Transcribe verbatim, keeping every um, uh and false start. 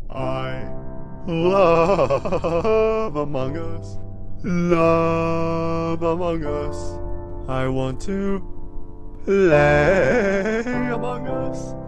I love Among Us. Love Among Us. I want to play Among Us.